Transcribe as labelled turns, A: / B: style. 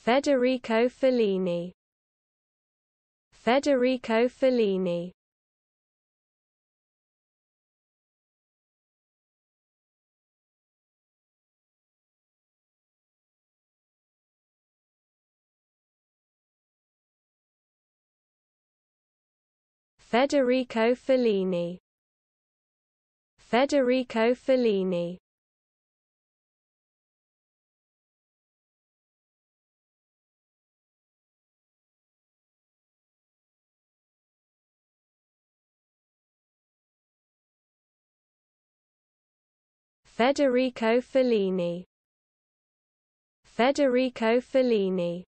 A: Federico Fellini. Federico Fellini. Federico Fellini. Federico Fellini. Federico Fellini. Federico Fellini.